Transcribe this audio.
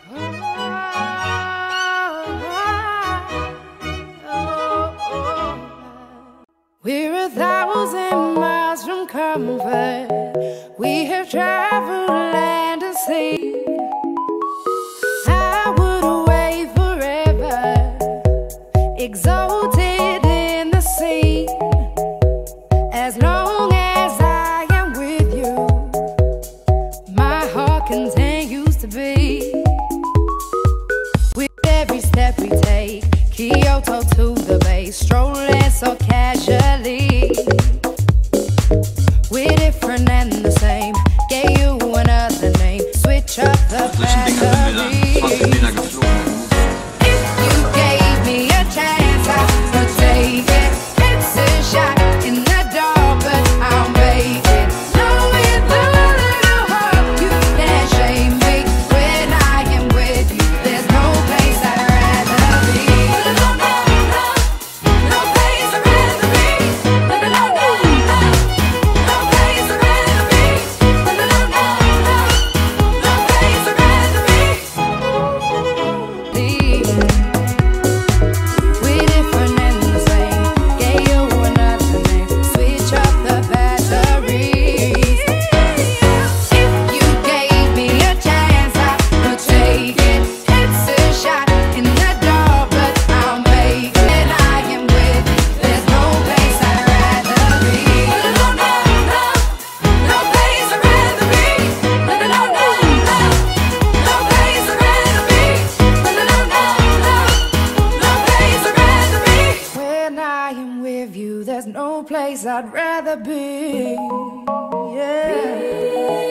We're 1,000 miles from comfort. We have traveled land and sea. I would wait forever, exalted in the sea. As long as I am with you, my heart continues to beat. With every step we take, Kyoto to the bay, strolling so casually. We're different and the same, gave you another name, switch up the battery. If you gave me a chance, I would take it. It's a shot in the dark, but I'll make it. Knowing the little heart, you can't shame me. When I am with you, there's no place I'd rather be. No place I'd rather be. No place I'd rather be. No place I'd rather be. We're different and the same, gave you another name, switch up the batteries. If you gave me a chance, I would take it. It's a shot in the dark, but I'll make it. When I am with you, there's no place I'd rather be. No place I'd rather be. No place I'd rather be. When I am with you, there's no place I'd rather be. Yeah.